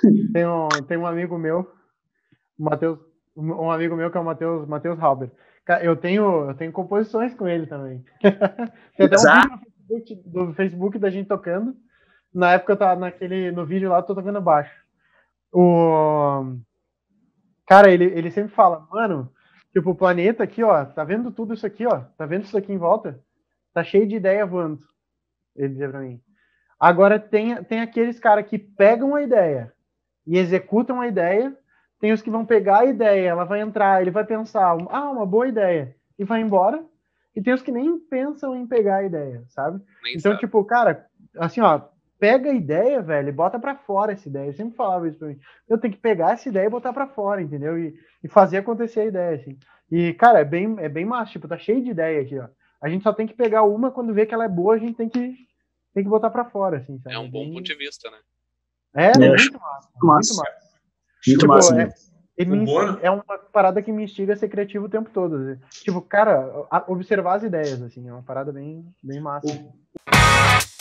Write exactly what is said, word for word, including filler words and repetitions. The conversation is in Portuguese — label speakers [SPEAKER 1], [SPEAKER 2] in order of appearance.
[SPEAKER 1] Tem um, tem um amigo meu, o Matheus, um amigo meu que é o Matheus, Matheus Halber. Cara, Eu tenho, eu tenho composições com ele também. Tem até um vídeo
[SPEAKER 2] Exato.
[SPEAKER 1] no Facebook, do Facebook da gente tocando. Na época eu tava naquele, no vídeo lá, eu tô tocando baixo. O, cara, ele, ele sempre fala, mano, tipo, o planeta aqui, ó, tá vendo tudo isso aqui, ó? Tá vendo isso aqui em volta? Tá cheio de ideia voando. Ele dizia pra mim. Agora tem, tem aqueles caras que pegam a ideia e executam a ideia, tem os que vão pegar a ideia, ela vai entrar, ele vai pensar, ah, uma boa ideia, e vai embora, e tem os que nem pensam em pegar a ideia, sabe?
[SPEAKER 3] Nem
[SPEAKER 1] Então,
[SPEAKER 3] sabe.
[SPEAKER 1] tipo, cara, assim, ó, pega a ideia, velho, e bota pra fora essa ideia. Eu sempre falava isso pra mim. Eu tenho que pegar essa ideia e botar pra fora, entendeu? E, e fazer acontecer a ideia, assim. E, cara, é bem, é bem massa, tipo, tá cheio de ideia aqui, ó. A gente só tem que pegar uma, quando vê que ela é boa, a gente tem que, tem que botar pra fora, assim,
[SPEAKER 3] É
[SPEAKER 1] sabe? É
[SPEAKER 3] um bom ponto
[SPEAKER 1] bem...
[SPEAKER 3] de vista, né?
[SPEAKER 1] É,
[SPEAKER 2] É, eu acho
[SPEAKER 1] muito massa,
[SPEAKER 2] muito
[SPEAKER 1] muito
[SPEAKER 2] massa.
[SPEAKER 1] massa.
[SPEAKER 2] Muito
[SPEAKER 1] Tipo,
[SPEAKER 2] massa
[SPEAKER 1] é,
[SPEAKER 2] mesmo.
[SPEAKER 1] ele
[SPEAKER 4] O
[SPEAKER 1] me insti-
[SPEAKER 4] Bono,
[SPEAKER 1] é uma parada que me instiga a ser criativo o tempo todo. Assim. Tipo, cara, a- observar as ideias, assim, é uma parada bem, bem massa.
[SPEAKER 4] o,